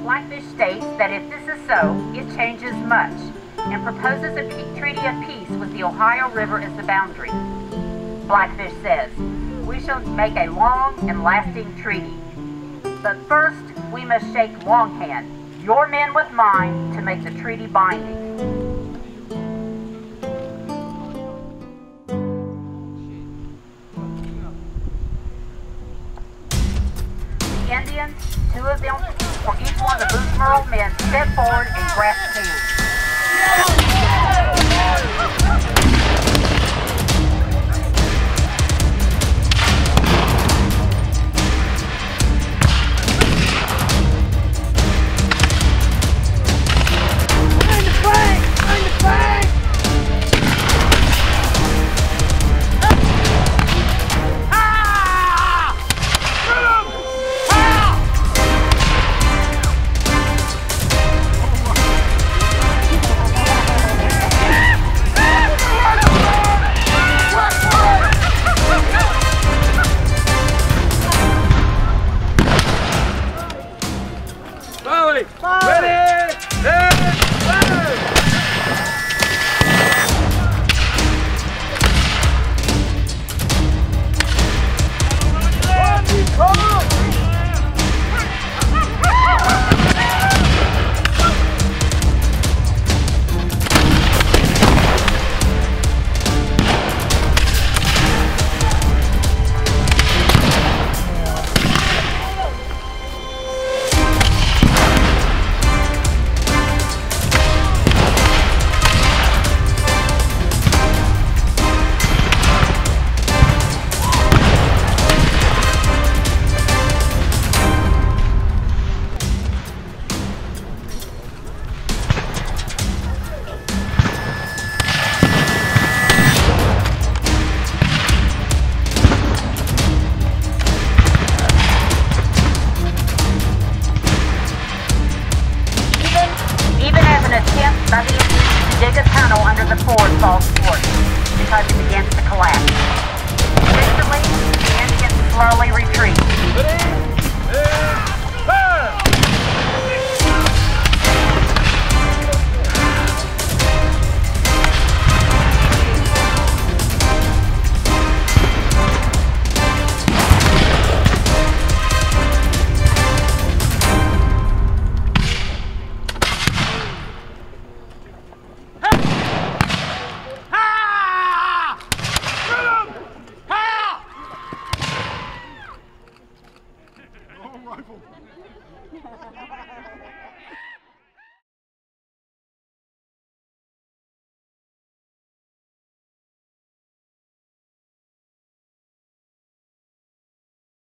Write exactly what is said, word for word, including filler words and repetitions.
Blackfish states that if this is so, it changes much, and proposes a pe treaty of peace with the Ohio River as the boundary. Blackfish says, we shall make a long and lasting treaty. But first, we must shake Longhand, your men with mine, to make the treaty binding. The Indians, two of them for each one of the Booth Merle men, step forward and grasp hands. Dig a tunnel under the ford falls short because it begins to collapse. Instantly, the Indians slowly retreat. Rifle.